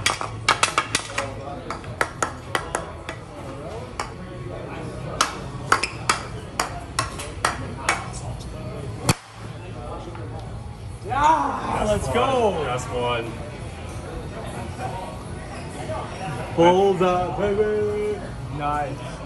Yeah, let's go. That's one. Bulls up, baby. Nice.